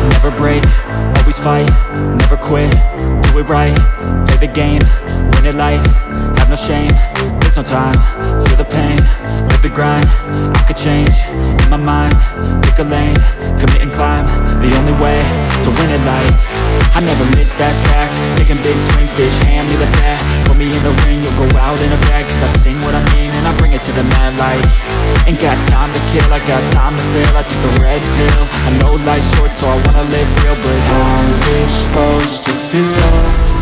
Never break, always fight, never quit, do it right, play the game, win it life, have no shame, there's no time, feel the pain, live the grind, I could change, in my mind, pick a lane, commit and climb, the only way to win at life. I never miss, that's fact, taking big swings, bitch, hand me the bat, put me in the ring, you'll go out in a bag, cause I sing what I mean and I bring it to the mad light. Ain't got time to kill, I got time to feel, I took the red pill, I know life's short so I wanna live real, but how's it supposed to feel?